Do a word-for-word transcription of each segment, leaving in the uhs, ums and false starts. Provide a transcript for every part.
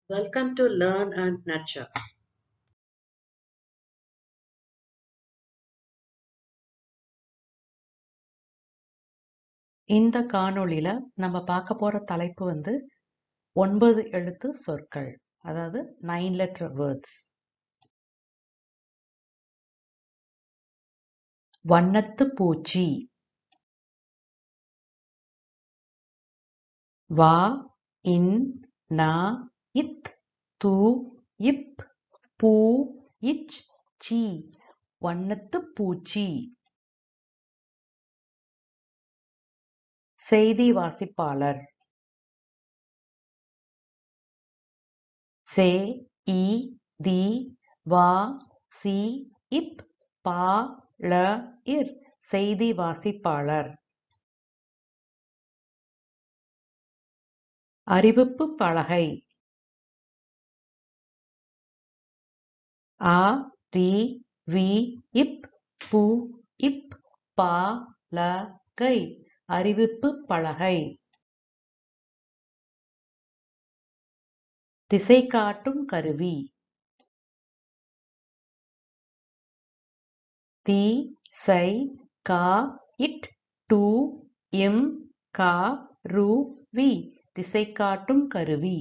Welcome to Learn and Nurture. இந்த காணொளியில நம்ம பார்க்க போற தலைப்பு வந்து ஒன்பது எழுத்து சொற்கள், அதாவது நைன் லெட்டர் வேர்ட்ஸ். வண்ணத்து பூச்சி. வா, இன், நா, இத், து, இப், பூ, இச், சி. வண்ணத்து பூச்சி. செய்தி வாசிப்பாளர். சே, இ, தி, வா, சி, இப், பா, ல, இர். செய்தி வாசிப்பாளர். அறிவிப்பு பலகை. ஆ, ரி, வி, இப், பு, இப், பா, ல, கை. அறிவிப்பு பலகை. திசை காட்டும் கருவி. தி, சை, கா, இட், டு, இம், கா, ரு, வி. திசை காட்டும் கருவி.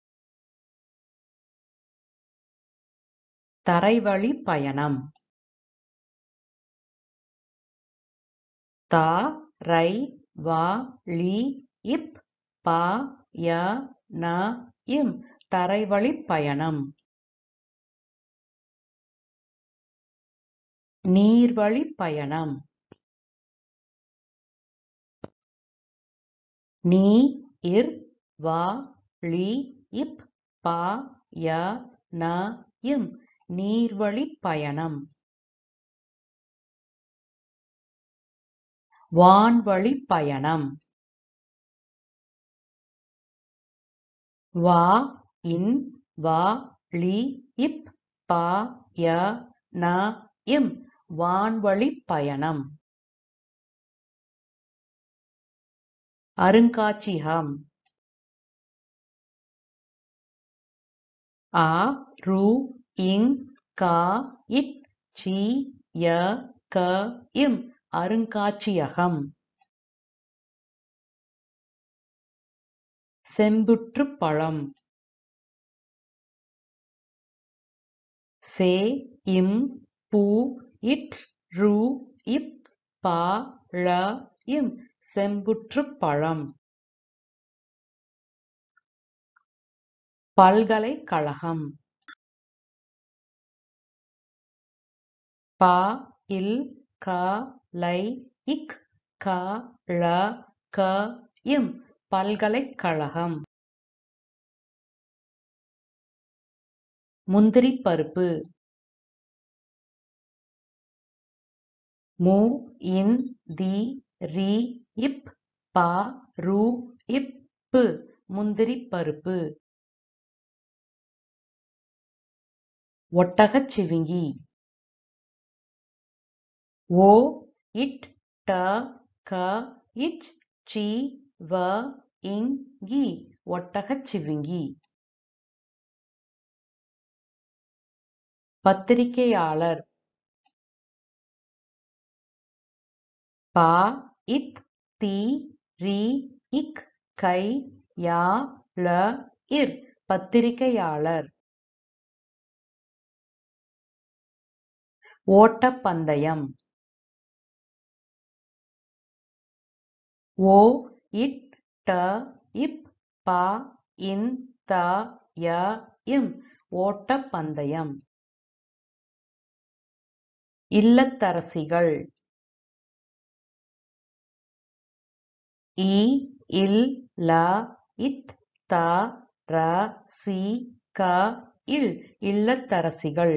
தரைவழி பயணம். தா, ரை, வா, லி, இப், பா, ய, ந, இம். தரைவழி பயணம். நீர்வழி பயணம். நீ, இர், வா, லி, இப், பா, ய, ந, இம். நீர்வழி பயணம். வான்வழி பயணம். வா, இன், வா, லி, இப், பா, ய, ந, இம். வான்வழி பயணம். அருங்காட்சியகம். ஆ, ரு, இங், கா, இட், சி, ய, க, இம். அருங்காட்சியகம். செம்புற்றுப் பழம். சே, இம், பு, இட், ரு, இப், பா, ழ, இம். செம்புற்றுப் பழம். பல்கலைக்கழகம். பா, இல், க, லை, இக், க, ழ, க, இம். பல்கலைக்கழகம். முந்திரிப் பருப்பு. மு, இன், தி, ரி, இப், பா, ரு, இப், பு. முந்திரிப் பருப்பு. ஒட்டகச் சிவிங்கி. ஓ, இட், ட, க, இச், சி, வ, இங், கி. ஒட்டகச் சிவிங்கி. பத்திரிகையாளர். பா, இத், தி, ரி, இக், கை, யா, ல, இர். பத்திரிகையாளர். ஓட்டப்பந்தயம். ஓ, இட், ட, இப், பா, இன், த, ய, இம். ஓட்டப்பந்தயம். இல்லத்தரசிகள். இ, இல், ல, இத், த, ர, சி, க, இல். இல்லத்தரசிகள்.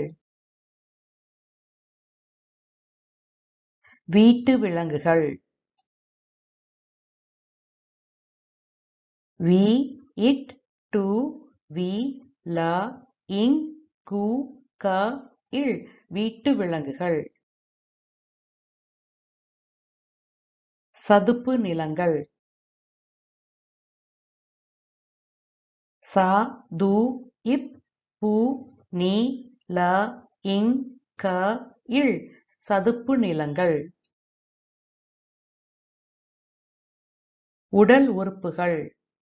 வீட்டு விலங்குகள். வி, இட், டு, வி, ல, இங், கு, க, இல். வீட்டு விலங்குகள். சதுப்பு நிலங்கள். ச, து, இப் பூ நீ ல இங் க இல் சதுப்பு நிலங்கள். உடல் உறுப்புகள்.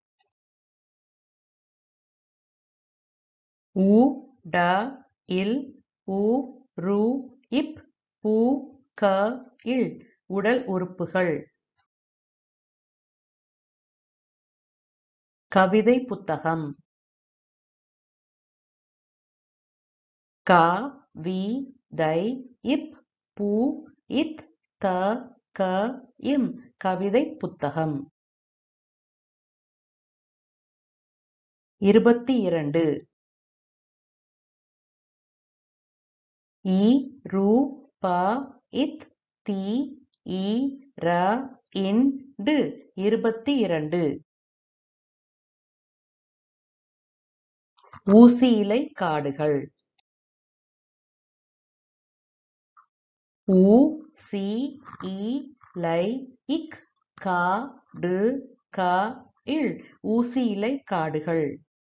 உ ட இல் உ ரு இப் பூ க இல் உடல் உறுப்புகள். கவிதை புத்தகம். க வி தை இப் பூ இத் த க இம் கவிதை புத்தகம். இருபத்தி இரண்டு. இ ரு ப இத் தி இ ர இன் டு இருபத்தி இரண்டு. ஊசி இலை காடுகள். உ சி இ லை இக் கா டு க இல் ஊசி இலை காடுகள்.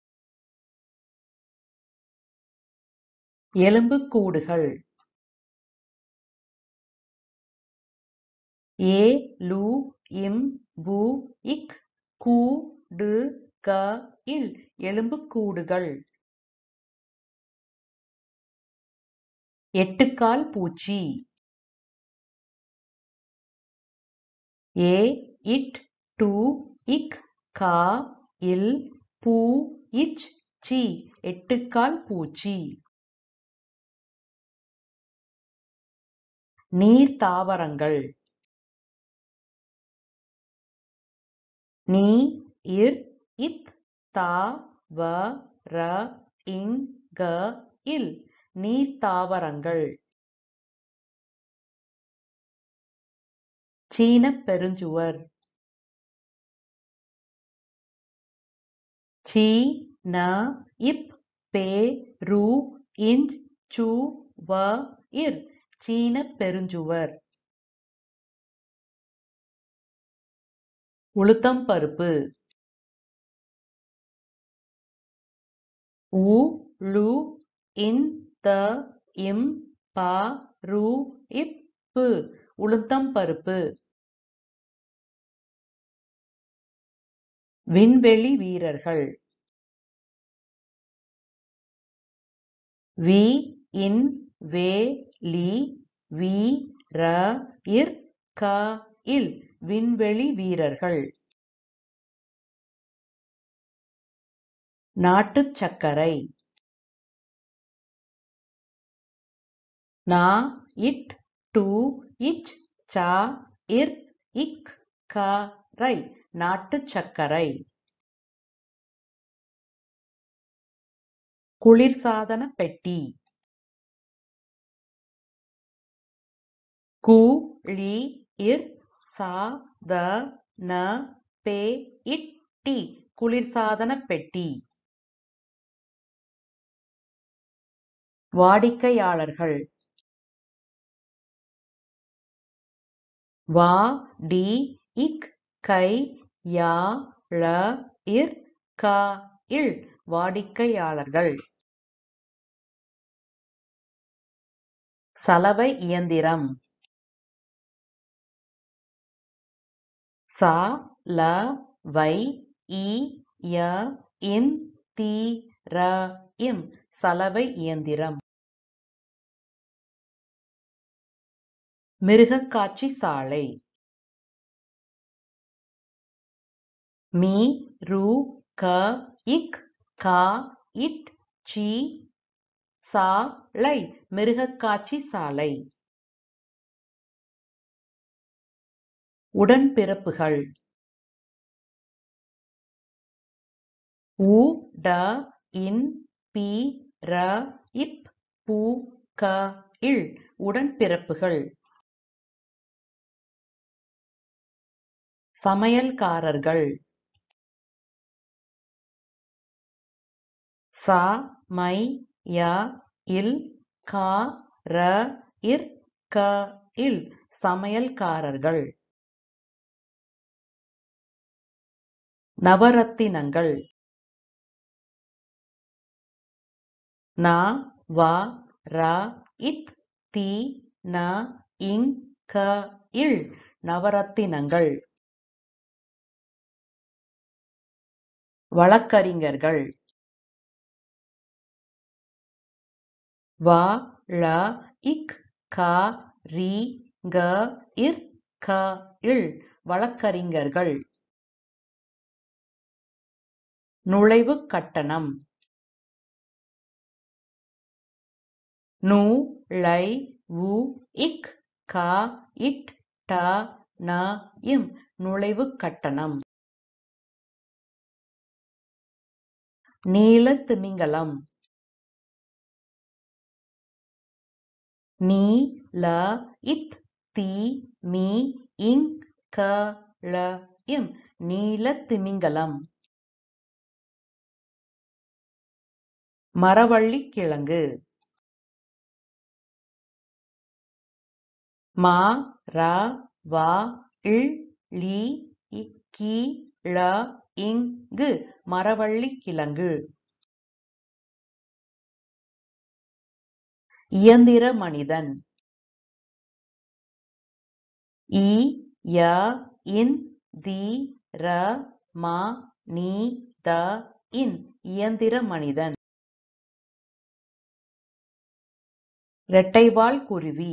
எலும்புக்கூடுகள். ஏ லு இம் பு இக் கூ டு க இல் எலும்புக்கூடுகள். எட்டுக்கால் பூச்சி. ஏ இட் டு இக் கா இல் பூ இச் சி எட்டுக்கால் பூச்சி. நீர் தாவரங்கள். நீ இர் இத் தா வ ர இங் க இல் நீர் தாவரங்கள். சீனப் பெருஞ்சுவர். சி ந இப் பே ரு இஞ்ச் சு வ இர் சீனப் பெருஞ்சுவர். உளுத்தம் பருப்பு. உ லு இன் த இம் ப ரு இப் பு உளுத்தம் பருப்பு. விண்வெளி வீரர்கள். வி இன் வே லி வீ ர இர் க இல் விண்வெளி வீரர்கள். நாட்டுச் சர்க்கரை. நா இட் டு இச் ச இர் இக் க ரை நாட்டுச் சர்க்கரை. குளிர்சாதன பெட்டி. கு லி இர் சா த ந பெ இட் டி குளிர்சாதன பெட்டி. வாடிக்கையாளர்கள். வா டி இக் கை யா ள இர் க இல் வாடிக்கையாளர்கள். சலவை இயந்திரம். ச ல வை இ ய இன் தி ர இம் சலவை இயந்திரம். மிருகக்காட்சி சாலை. மீ ரு க இக் கா இட் சி சா லை மிருகக்காட்சி சாலை. உடன்பிறப்புகள். உ ட இன் பி ர இப் பு க இல் உடன்பிறப்புகள். சமையல்காரர்கள். ச மை ய இல் கா ர இர் க இல் சமையல்காரர்கள். நவரத்தினங்கள். ந வ ர இத் தி ந இங் க இல் நவரத்தினங்கள். வழக்கறிஞர்கள். வ ழ இக் க ரி க இர் க இல் வழக்கறிஞர்கள். நுழைவுக் கட்டணம். நு ளை வு இக் க இட் ட ந இம் நுழைவுக் கட்டணம். நீலத் திமிங்கலம். நீ ல இத் தி மி இங் க ள இம் நீலத் திமிங்கலம். மரவள்ளிக் கிழங்கு. ம ர வ ள் லி கி ழ இங்கு மரவள்ளிக் கிழங்கு. இயந்திர மனிதன். இ ய இந் தி ர ம நி த இன் இயந்திர மனிதன். ரெட்டைவால் குருவி.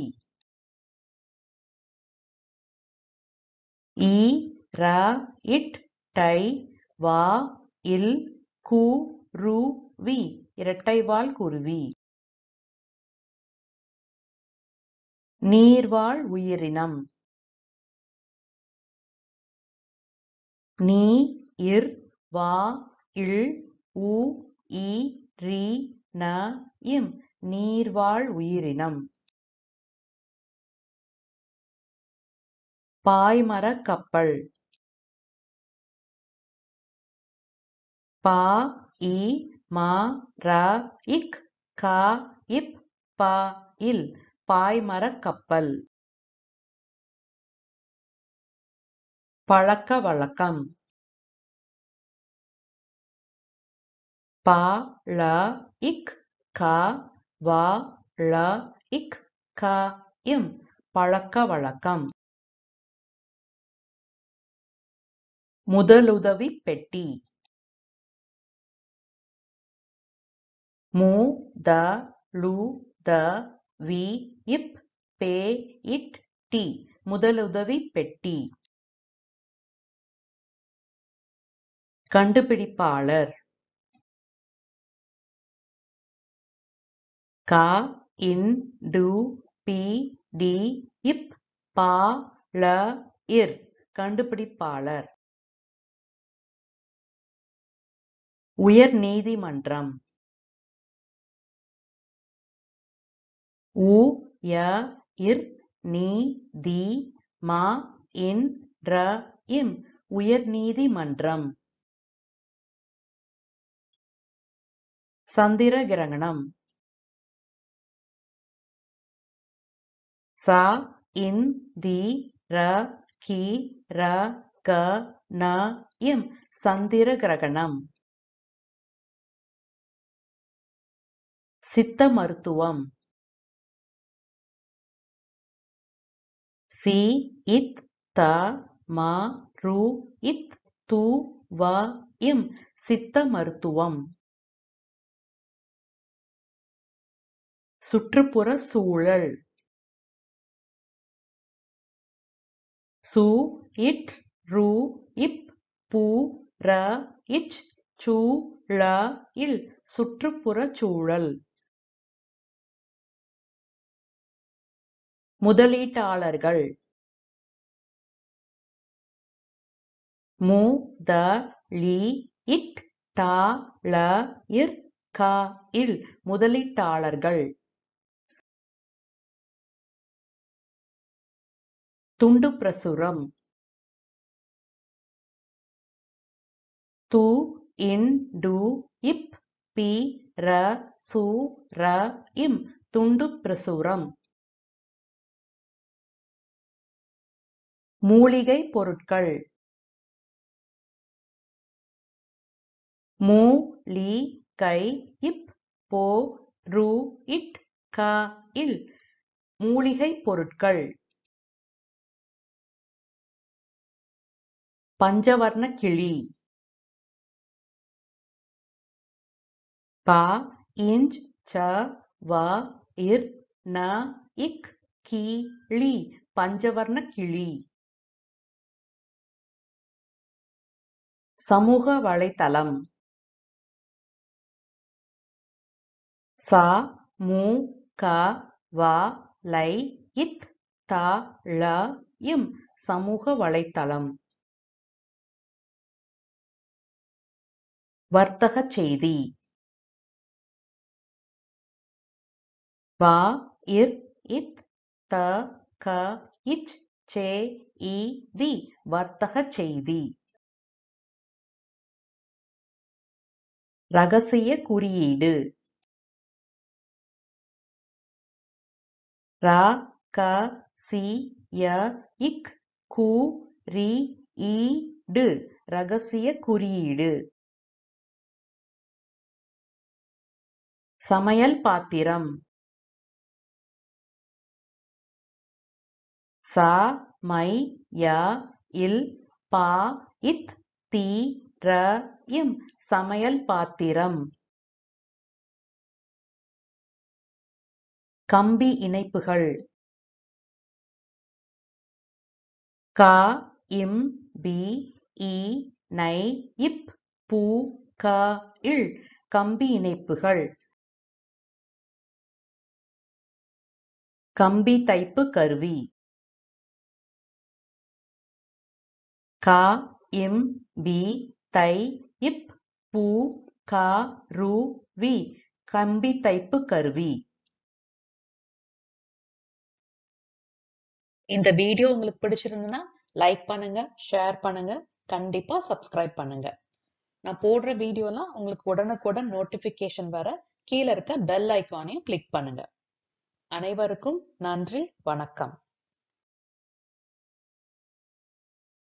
இ ர இட் டை வ இல் கு ரு வி இரட்டைவால் குருவி. நீர்வாழ் உயிரினம். நீ இர் வா இல் உ இ ரி ந இம் நீர்வாழ் உயிரினம். பாய்மரக் கப்பல். ப இ ம ர இக் க இப் ப இல் பாய்மரக் கப்பல். பழக்க வழக்கம். ப ள இக் க வ ள இக் க இம் பழக்க வழக்கம். முதலுதவிப் பெட்டி. மு த லு த வி இப் பே இட் டி முதலுதவிப் பெட்டி. கண்டுபிடிப்பாளர். க இன் டு பி டி இப் ப ள இர் கண்டுபிடிப்பாளர். உயர் நீதிமன்றம். உ ய இர் நீ தி ம இன் ற இம் உயர்நீதிமன்றம். சந்திர கிரகணம். ச இன் தி ர கி ர க ந இம் சந்திர கிரகணம். சித்த மருத்துவம். சி இத் த ம ரு இத் து வ இம் சித்த மருத்துவம். சுற்றுப்புற சூழல். சு இட் ரு இப் பு ர இச் சு ழ இல் சுற்றுப்புறச் சூழல். முதலீட்டாளர்கள். மு த லி இட் ட ள இர் க இல் முதலீட்டாளர்கள். துண்டு பிரசுரம். து இன் டு இப் பி ர சு ர இம் துண்டு பிரசுரம். மூலிகைப் பொருட்கள். மு லி கை இப் போ ரு இட் க இல் மூலிகை பொருட்கள். பஞ்சவர்ண கிளி. ப இஞ்ச் ச வ இர் ந இக் கி ளி பஞ்சவர்ண கிளி. சமூக வலைத்தளம். ச மு க வ லை இத் த ள இம் சமூக வலைத்தளம். வர்த்தகச் செய்தி. வ இர் இத் த க இச் சே இ தி வர்த்தகச் செய்தி. ரகசிய குறியீடு. ர க சி ய இக் கு ரி ஈ டு ரகசிய குறியீடு. சமையல் பாத்திரம். ச மை ய இல் ப இத் தி ர இம் சமையல் பாத்திரம். கம்பி இணைப்புகள். க இம் பி இ நை இப் பு க இல் கம்பி இணைப்புகள். கம்பி தைப்பு கருவி. க இம் பி தை இப் பு க ரு வி கம்பி தைப்பு கருவி. இந்த வீடியோ உங்களுக்கு பிடிச்சிருந்ததுன்னா லைக் பண்ணுங்க, ஷேர் பண்ணுங்க, கண்டிப்பா சப்ஸ்கிரைப் பண்ணுங்க. நான் போடுற வீடியோலாம் உங்களுக்கு உடனுக்குடன் நோட்டிபிகேஷன் வர கீழே இருக்க பெல் ஐகானையும் கிளிக் பண்ணுங்க. அனைவருக்கும் நன்றி, வணக்கம்.